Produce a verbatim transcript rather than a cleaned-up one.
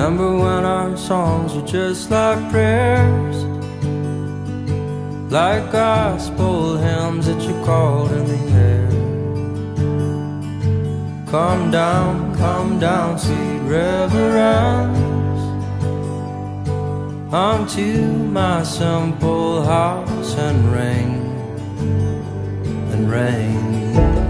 Remember when our songs were just like prayers, like gospel hymns that you called in the air. Come down, come down, sweet reverence, unto my simple house and ring, and reign.